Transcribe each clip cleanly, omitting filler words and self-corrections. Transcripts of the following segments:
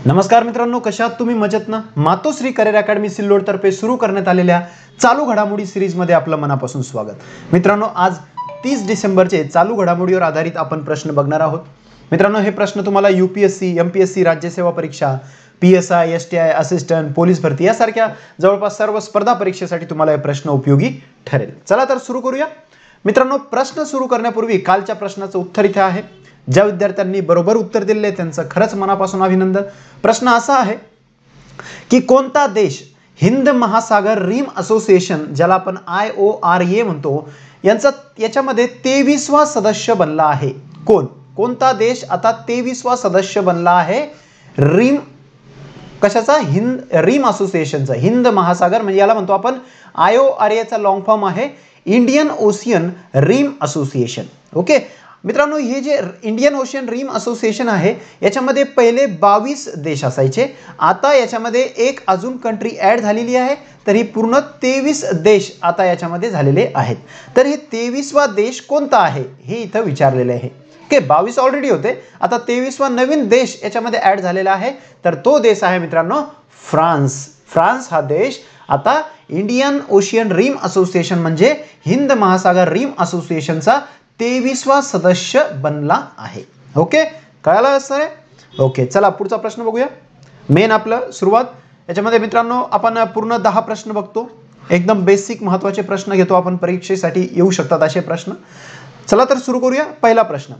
नमस्कार मित्रांनो, कशा आहात तुम्ही? मजेत ना? मातोश्री करिअर अकॅडमी सिल्लोड तर्फे सुरू करण्यात आलेल्या चालू घडामोडी सीरीज मध्ये आपलं मनापासून स्वागत। मित्रांनो, आज 30 डिसेंबरचे चालू घडामोडीवर आधारित आपण प्रश्न बघणार आहोत। मित्रांनो, हे प्रश्न तुम्हाला यूपीएससी, एमपीएससी, राज्य सेवा परीक्षा, पीएसआय, एसटीआय, असिस्टंट, पोलीस भरती यासारख्या जवळपास सर्व स्पर्धा परीक्षेसाठी तुम्हाला हे प्रश्न उपयोगी ठरेल। चला तर सुरू करूया। मित्रांनो, प्रश्न सुरू करण्यापूर्वी कालच्या प्रश्नाचं उत्तर इथे आहे। ज्या विद्यार्थ्यांनी बरोबर उत्तर दिले त्यांचं खरंच मनापासून अभिनंदन। प्रश्न असा आहे की कोणता देश हिंद महासागर रिम असोसिएशन, ज्याला आपण IORA म्हणतो, याच्यामध्ये 23वा सदस्य बनला आहे? कोणता देश आता 23वा सदस्य बनला आहे रिम कशाचा? रिम असोसिएशनचा। हिंद महासागर म्हणजे याला म्हणतो आपण IORA चा लॉंग फॉर्म आहे Indian Ocean Rim Association. Okay मित्रांनो, हे जे इंडियन ओशियन रिम असोसिएशन आहे याच्यामध्ये पहिले 22 देश असायचे। आता याच्यामध्ये एक अजून कंट्री ऍड झालेली आहे, तर ही पूर्ण 23 देश आता याच्यामध्ये झालेले आहेत। तर हे 23वा देश कोणता आहे हे इथं विचारलेले आहे। ओके, 22 ऑलरेडी होते, आता 23वा नवीन देश याच्यामध्ये ऍड झालेला आहे, तर तो देश आहे मित्रांनो फ्रान्स। फ्रान्स हा देश आता इंडियन ओशियन रिम असोसिएशन म्हणजे हिंद महासागर रिम असोसिएशनचा 23वा सदस्य बनला आहे। ओके, कळालं सर? ओके, चला पुढचा प्रश्न बघूया। मेन आपलं सुरुवात याच्यामध्ये मित्रांनो आपण पूर्ण 10 प्रश्न बघतो। एकदम बेसिक महत्त्वाचे प्रश्न घेतो आपण, परीक्षेसाठी येऊ शकतात असे प्रश्न। चला तर सुरू करूया। पहिला प्रश्न,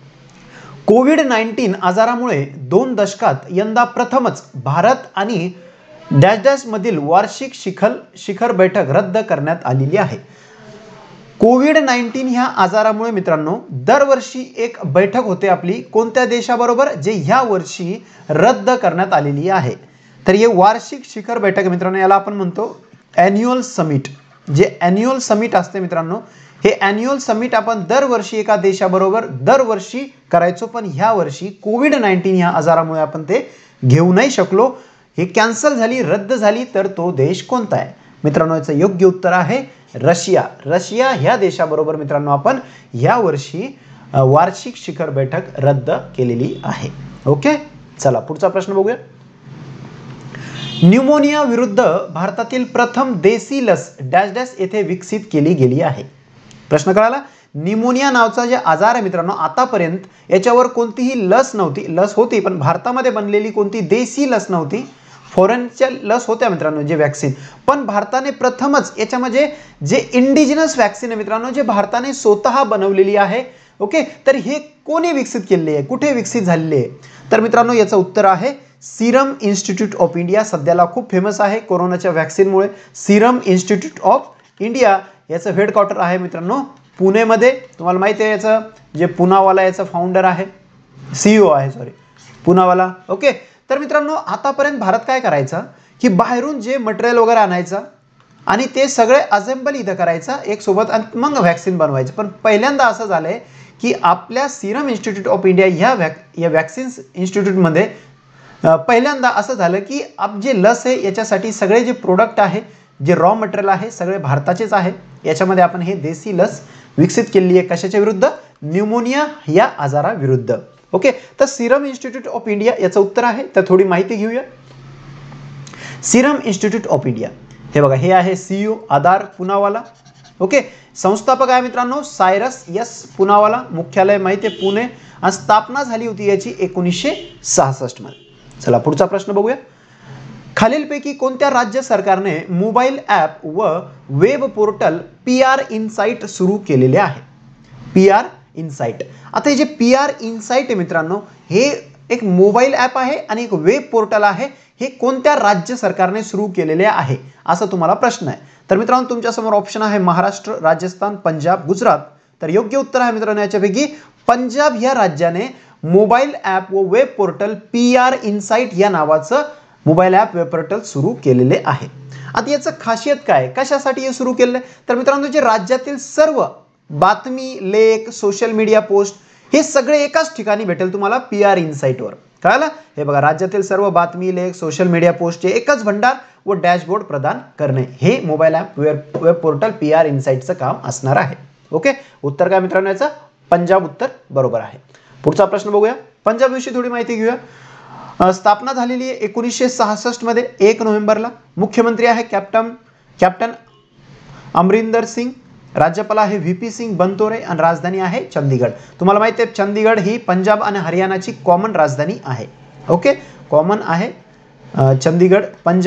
कोविड-19 आजारामुळे 2 दशकात यंदा प्रथमच भारत आणि डॅश डॅश मधील वार्षिक शिखर बैठक रद्द करण्यात आलेली आहे। कोविड-19 ह्या आजारामुळे मित्रांनो दरवर्षी एक बैठक होते आपली कोणत्या देशाबरोबर, जे ह्या वर्षी रद्द करण्यात आलेली आहे। तर हे वार्षिक शिखर बैठक मित्रांनो, याला आपण म्हणतो ॲन्युअल समिट। जे ॲन्युअल समिट असते मित्रांनो, हे ॲन्युअल समिट आपण दरवर्षी एका देशाबरोबर दरवर्षी करायचो, पण ह्या वर्षी कोविड-19 ह्या आजारामुळे आपण ते घेऊ नाही शकलो, हे कॅन्सल झाली, रद्द झाली। तर तो देश कोणता आहे मित्रांनो? याचं योग्य उत्तर आहे रशिया। रशिया ह्या देशाबरोबर मित्रांनो आपण या वर्षी वार्षिक शिखर बैठक रद्द केलेली आहे। ओके, चला पुढचा प्रश्न बघूया। न्यूमोनिया विरुद्ध भारतातील प्रथम देसी लस डॅश डॅश येथे विकसित केली गेली आहे। प्रश्न कळाला? न्यूमोनिया नावाचा जे आजार आहे मित्रांनो, आतापर्यंत याच्यावर कोणतीही लस नव्हती। लस होती पण भारतामध्ये बनलेली कोणती देशी लस नव्हती। फॉरेनच्या लस होत्या मित्रांनो, जे वॅक्सिन, पण भारताने प्रथमच याच्यामध्ये जे इंडिजिनस वॅक्सिन आहे मित्रांनो, जे भारताने स्वतः बनवलेली आहे। ओके, तर हे कोणी विकसित केलेली आहे, कुठे विकसित झालेली आहे? तर मित्रांनो याचं उत्तर आहे सिरम इन्स्टिट्यूट ऑफ इंडिया। सध्याला खूप फेमस आहे कोरोनाच्या वॅक्सिनमुळे। सिरम इन्स्टिट्यूट ऑफ इंडिया याचं हेडक्वार्टर आहे मित्रांनो पुणेमध्ये। तुम्हाला माहिती आहे याचं जे पुनावाला याचा फाउंडर आहे, CEO आहे, सॉरी पुनावाला। ओके, तर मित्रांनो आतापर्यंत भारत काय करायचा की बाहेरून जे मटेरियल वगैरे आणायचं आणि ते सगळे असेंबल इथं करायचं एक सोबत आणि मग व्हॅक्सिन बनवायचं। पण पहिल्यांदा असं झालंय की आपल्या सिरम इन्स्टिट्यूट ऑफ इंडिया या वॅक्सिन इन्स्टिट्यूटमध्ये पहिल्यांदा असं झालं की आप जे लस आहे याच्यासाठी सगळे जे प्रोडक्ट आहे, जे रॉ मटेरियल आहे, सगळे भारताचेच आहे। याच्यामध्ये आपण हे देशी लस विकसित केलेली आहे कशाच्या विरुद्ध? न्यूमोनिया या आजाराविरुद्ध। ओके, तर सिरम इन्स्टिट्यूट ऑफ इंडिया याचं उत्तर आहे। तर थोडी माहिती घेऊया। सिरम इन्स्टिट्यूट ऑफ इंडिया हे बघा, हे आहे CEO आधार पुनावाला। ओके, संस्थापक आहे मित्रांनो सायरस एस पुनावाला। मुख्यालय माहिती आहे पुणे, आणि स्थापना झाली होती याची 1966 मध्ये। चला पुढचा प्रश्न बघूया। खालीलपैकी कोणत्या राज्य सरकारने मोबाईल ॲप व वेब पोर्टल PR इनसाइट सुरू केलेले आहे? PR insight. आता हे जे PR इनसाइट आहे मित्रांनो, हे एक मोबाईल ॲप आहे आणि एक वेब पोर्टल आहे। हे कोणत्या राज्य सरकारने सुरू केलेले आहे असा तुम्हाला प्रश्न आहे। तर मित्रांनो तुमच्या समोर ऑप्शन आहे महाराष्ट्र, राजस्थान, पंजाब, गुजरात। तर योग्य उत्तर आहे मित्रांनो याच्यापैकी पंजाब ह्या राज्याने मोबाईल ॲप व वेब पोर्टल PR इनसाइट या नावाचं मोबाईल ॲप वेब पोर्टल सुरू केलेले आहे। आता याचं खासियत काय, कशासाठी हे सुरू केलेलं आहे? तर मित्रांनो जे राज्यातील सर्व बातमी, लेख, सोशल मीडिया पोस्ट हे सगळे एकाच ठिकाणी भेटेल तुम्हाला PR इनसाइटवर। कळालं? हे बघा, राज्यातील सर्व बातमी, लेख, सोशल मीडिया पोस्टचे एकच भंडार व डॅशबोर्ड प्रदान करणे हे mobile app web portal PR इनसाइटचं काम असणार आहे। ओके, उत्तर काय मित्रांनो याचं? पंजाब उत्तर बरोबर आहे। पुढचा प्रश्न बघूया। पंजाब विषयी थोडी माहिती घेऊया। स्थापना झालेली आहे 1966 मध्ये 1 नोव्हेंबरला. मुख्यमंत्री आहे कॅप्टन अमरिंदर सिंग. राज्यपाल आहे व्ही.पी. सिंग बनतोरे आणि राजधानी आहे चंदीगड. तुम्हाला माहिती आहे चंदीगड ही पंजाब आणि हरियाणाची कॉमन राजधानी आहे. ओके, कॉमन आहे चंदीगड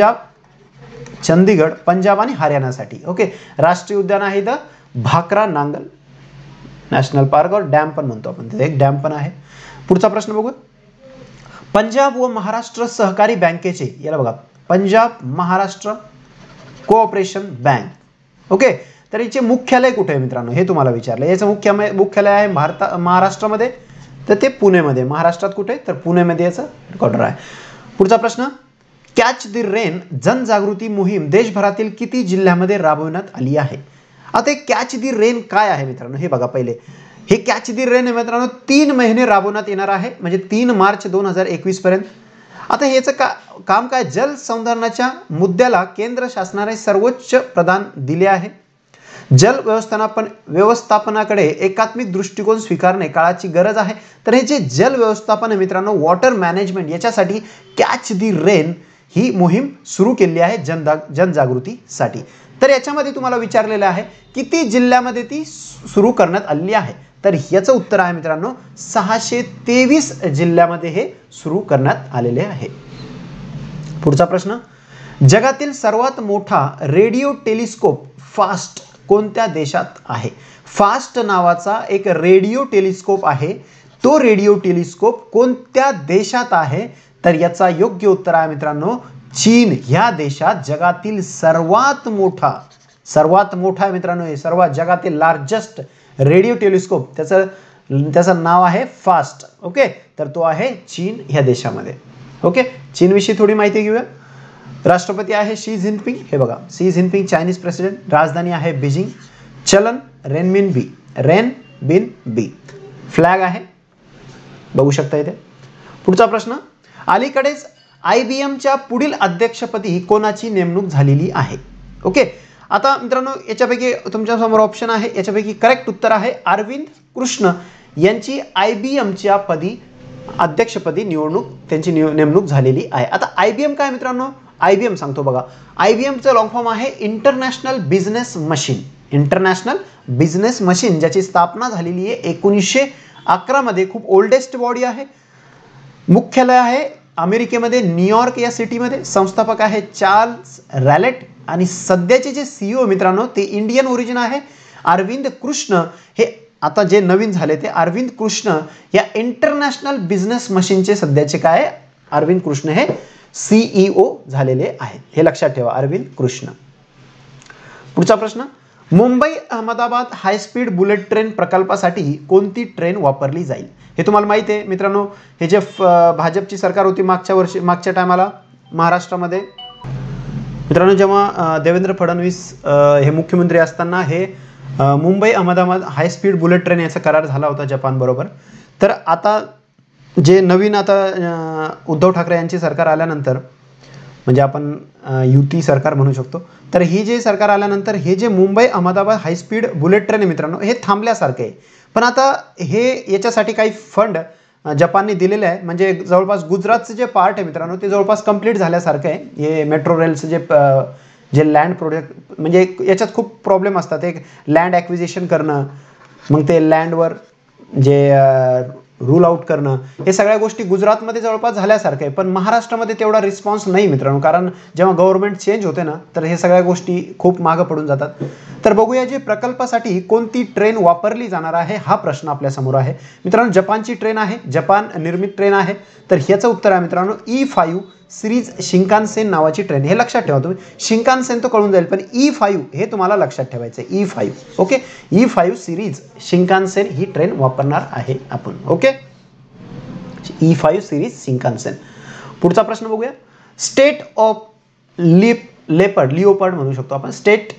पंजाब आणि हरियाणासाठी. ओके, राष्ट्रीय उद्यान आहे the Bhakra Nangal national park और डॅम पण म्हणतो आपण, तिथे एक डॅम पण आहे. पुढचा प्रश्न बघू. पंजाब व महाराष्ट्र सहकारी बँकेचे, याला बघा Punjab Maharashtra cooperation bank. Okay, तर याचे मुख्यालय कुठे आहे मित्रांनो, हे तुम्हाला विचारलं. याचं मुख्यालय आहे महाराष्ट्रामध्ये, तर ते पुणेमध्ये. महाराष्ट्रात कुठे, तर पुणेमध्ये याचं हेडक्वार्टर आहे. पुढचा प्रश्न. कॅच द रेन जनजागृती मोहीम देशभरातील किती जिल्ह्यामध्ये राबवण्यात आली आहे? आता कॅच द रेन काय आहे मित्रांनो, हे बघा. पहिले हे कॅच द रेन मित्रांनो 3 महिने राबवण्यात येणार आहे, म्हणजे 3 मार्च 2021 पर्यंत. आता याचं काम काय, जल संधारणाच्या मुद्द्याला केंद्र शासनाने सर्वोच्च प्राधान्य दिले आहे. जल व्यवस्थापनाकडे एकात्मिक दृष्टिकोन स्वीकारणे काळाची गरज आहे. तर हे जे जल व्यवस्थापन आहे मित्रांनो, वॉटर मॅनेजमेंट, याच्यासाठी कॅच द रेन ही मोहीम सुरू केली आहे जनजागृतीसाठी. तर याच्यामध्ये तुम्हाला विचारलेलं आहे किती जिल्ह्यामध्ये ती सुरू करण्यात आलेली आहे, तर याचं उत्तर आहे मित्रांनो 623 जिल्ह्यामध्ये हे सुरू करण्यात आलेले आहे. पुढचा प्रश्न. जगातील सर्वात मोठा रेडिओ टेलिस्कोप फास्ट कोणत्या देशात आहे? फास्ट नावाचा एक रेडिओ टेलिस्कोप आहे, तो रेडिओ टेलिस्कोप कोणत्या देशात आहे? तर याचा योग्य उत्तर आहे मित्रांनो चीन ह्या देशात. जगातील सर्वात मोठा आहे मित्रांनो, हे सर्वात जगातील लार्जेस्ट रेडिओ टेलिस्कोप, त्याचं नाव आहे फास्ट. ओके, तर तो आहे चीन ह्या देशामध्ये. ओके, चीन विषयी थोडी माहिती घेऊया. राष्ट्रपती आहे शी जिनपिंग, हे बघा शी जिनपिंग चायनीज प्रेसिडेंट. राजधानी आहे बीजिंग. चलन रेनबिन. फ्लॅग आहे, बघू शकता इथे. पुढचा प्रश्न. अलीकडेच IBMच्या पुढील अध्यक्षपदी कोणाची नेमणूक झालेली आहे? ओके, आता मित्रांनो याच्यापैकी तुमच्यासमोर ऑप्शन आहे, याच्यापैकी करेक्ट उत्तर आहे अरविंद कृष्ण यांची IBMच्या अध्यक्षपदी त्यांची नेमणूक झालेली आहे. आता IBM काय मित्रांनो, IBM सांगतो बघा. IBMचं लॉंग फॉर्म आहे इंटरनॅशनल बिझनेस मशीन, ज्याची स्थापना झालेली आहे 1911 मध्ये. खूप ओल्डेस्ट बॉडी आहे. मुख्यालय आहे अमेरिकेमध्ये न्यूयॉर्क या सिटीमध्ये. संस्थापक आहे चार्ल्स रॅलेट आणि सध्याचे जे CEO मित्रांनो ते इंडियन ओरिजिन आहे अरविंद कृष्ण. हे आता जे नवीन झाले ते अरविंद कृष्ण या इंटरनॅशनल बिझनेस मशीनचे सध्याचे काय अरविंद कृष्ण हे CEO झालेले आहेत, हे लक्षात ठेवा अरविंद कृष्ण. पुढचा प्रश्न. Mumbai Ahmedabad high speed bullet train प्रकल्पासाठी कोणती ट्रेन वापरली जाईल? हे तुम्हाला माहिती आहे मित्रांनो, हे जे भाजपची सरकार होती मागच्या टायमाला महाराष्ट्रामध्ये मित्रांनो, जेव्हा देवेंद्र फडणवीस हे मुख्यमंत्री असताना हे Mumbai Ahmedabad high speed bullet train याचा करार झाला होता जपान बरोबर. तर आता जे नवीन उद्धव ठाकरे यांची सरकार आल्यानंतर, म्हणजे आपण युती सरकार म्हणू शकतो, तर ही जे सरकार आल्यानंतर हे जे Mumbai Ahmedabad high speed bullet train आहे मित्रांनो हे थांबल्यासारखे आहे. पण आता हे याच्यासाठी काही फंड जपानने दिलेले आहे, म्हणजे जवळपास गुजरातचं जे पार्ट आहे मित्रांनो ते जवळपास कंप्लीट झाल्यासारखं आहे. हे मेट्रो रेलचं जे लँड प्रोजेक्ट, म्हणजे याच्यात खूप प्रॉब्लेम असतात. एक लँड ॲक्विजिशन करणं, मग ते लँडवर जे रूल आउट करणं, हे सगळ्या गोष्टी गुजरातमध्ये जवळपास झाल्यासारखं आहे. पण महाराष्ट्रामध्ये तेवढा रिस्पॉन्स नाही मित्रांनो, कारण जेव्हा गव्हर्नमेंट चेंज होते ना तर हे सगळ्या गोष्टी खूप मागं पडून जातात. तर बघूया जे प्रकल्पासाठी कोणती ट्रेन वापरली जाणार आहे हा प्रश्न आपल्या समोर आहे मित्रांनो. जपानची ट्रेन आहे, जपान निर्मित ट्रेन आहे. तर ह्याचं उत्तर आहे मित्रांनो E5 सिरीज शिंकानसेन नावाची ट्रेन. हे लक्षात ठेवा तुम्ही, शिंकानसेन तो कळून जाईल, पण E5 हे तुम्हाला लक्षात ठेवायचं आहे. E5 okay, E5 series Shinkansen ही ट्रेन वापरणार आहे आपण. Okay, E5 series Shinkansen. पुढचा प्रश्न बघूया. स्टेट ऑफ लिओपर्ड म्हणू शकतो आपण.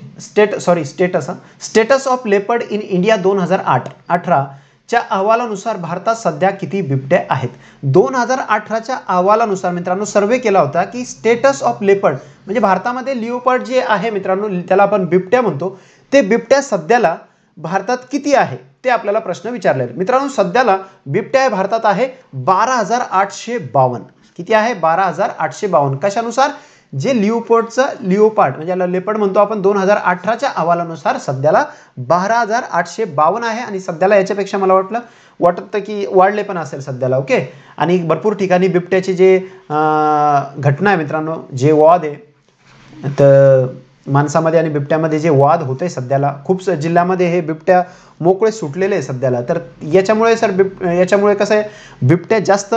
Status of leopard in India 2018 च्या अहवालानुसार भारतात सध्या किती बिबट्या आहेत? 2018च्या अहवालानुसार मित्रांनो सर्वे केला होता की स्टेटस ऑफ लेपर्ड म्हणजे भारतामध्ये लिओपर्ड जे आहे मित्रांनो त्याला आपण बिबट्या म्हणतो, ते बिबट्या सध्याला भारतात किती आहे ते आपल्याला प्रश्न विचारले मित्रांनो. सध्याला बिबट्या भारतात आहे 12,852. किती आहे 12,852. कशानुसार? जे लिओपार्ड म्हणजे याला लेपर्ड म्हणतो आपण, 2018च्या अहवालानुसार सध्याला 12,852 आहे. आणि सध्याला याच्यापेक्षा मला वाटतं की वाढले पण असेल सध्याला. ओके. आणि भरपूर ठिकाणी बिबट्याची जे घटना आहे मित्रांनो, जे वाद आहे, तर माणसामध्ये आणि बिबट्यामध्ये जे वाद होते सध्याला, खूप जिल्ह्यामध्ये हे बिबट्या मोकळे सुटलेले आहे सध्याला. तर याच्यामुळे याच्यामुळे कसं आहे, बिबट्या जास्त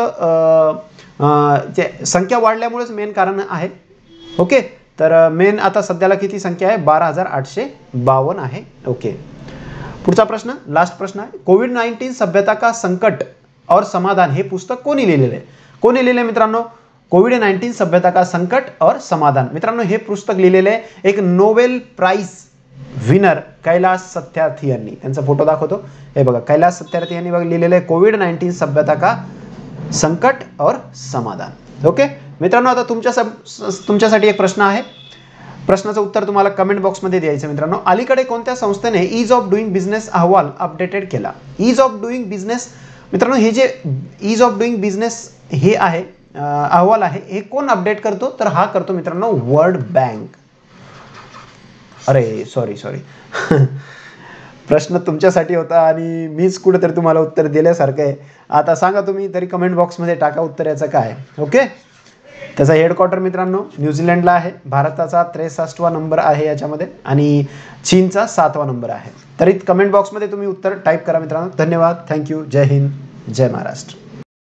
संख्या वाढल्यामुळेच मेन कारण आहे. ओके. तर मेन आता सध्याला किती संख्या आहे? 12,852 आहे. ओके. पुढचा प्रश्न, लास्ट प्रश्न आहे. कोविड-19 सभ्यता का संकट और समाधान हे पुस्तक कोणी लिहिलेलं आहे? कोणी लिहिलेलं आहे मित्रांनो? कोविड-19 सभ्यता का संकट और समाधान. मित्रांनो हे पुस्तक लिहिलेलं आहे एक Nobel prize winner Kailash Satyarthi यांनी. त्यांचा फोटो दाखवतो. हे बघा, कैलास सत्यार्थी यांनी बघा लिहिलेलं आहे कोविड-19 सभ्यता का संकट और समाधान. ओके मित्रांनो, आता तुमच्यासाठी एक प्रश्न आहे. प्रश्नाचं उत्तर तुम्हाला कमेंट बॉक्समध्ये द्यायचं मित्रांनो. अलीकडे कोणत्या संस्थेने ईज ऑफ डुईंग बिझनेस अहवाल अपडेटेड केला? ईज ऑफ डुईंग बिझनेस मित्रांनो, हे जे ईज ऑफ डुईंग बिझनेस हे आहे अहवाल आहे, हे कोण अपडेट करतो? तर हा करतो मित्रांनो वर्ल्ड बँक. अरे सॉरी प्रश्न तुमच्यासाठी होता आणि मीच कुठेतरी तुम्हाला उत्तर दिल्यासारखं आहे. आता सांगा तुम्ही तरी कमेंट बॉक्समध्ये टाका उत्तर याचं काय. ओके. त्याचा हेडक्वार्टर मित्रांनो न्यूझीलंडला आहे. भारताचा 63वा नंबर आहे याच्यामध्ये आणि चीनचा 7वा नंबर आहे. तरी कमेंट बॉक्समध्ये तुम्ही उत्तर टाईप करा मित्रांनो. धन्यवाद. थँक्यू. जय हिंद. जय महाराष्ट्र.